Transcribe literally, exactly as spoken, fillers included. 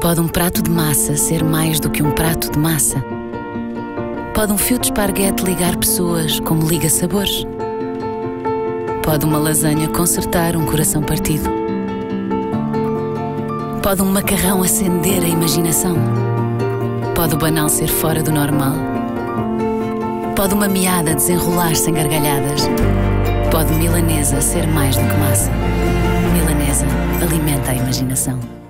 Pode um prato de massa ser mais do que um prato de massa? Pode um fio de esparguete ligar pessoas como liga sabores? Pode uma lasanha consertar um coração partido? Pode um macarrão acender a imaginação? Pode o banal ser fora do normal? Pode uma meada desenrolar-se em gargalhadas? Pode milanesa ser mais do que massa? Milanesa alimenta a imaginação.